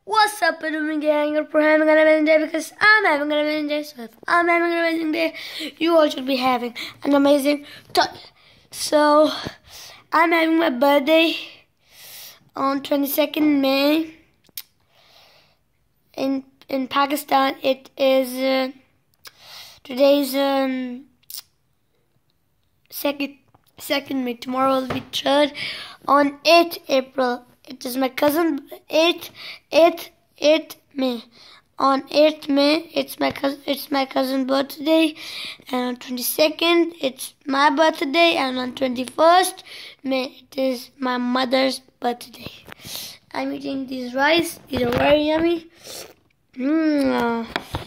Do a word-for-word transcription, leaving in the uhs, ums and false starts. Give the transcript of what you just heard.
What's up, Adoom gang? You're having an amazing day because I'm having an amazing day. So if I'm having an amazing day, you all should be having an amazing time. So I'm having my birthday on twenty-second May in in Pakistan. It is uh, today's um, second second May. Tomorrow will be third on eighth April. It is my cousin eighth eighth eighth May. On eighth May, it's my cousin it's my cousin's birthday, and on twenty-second it's my birthday, and on twenty-first May it is my mother's birthday. I'm eating these rice. These are very yummy. Mm.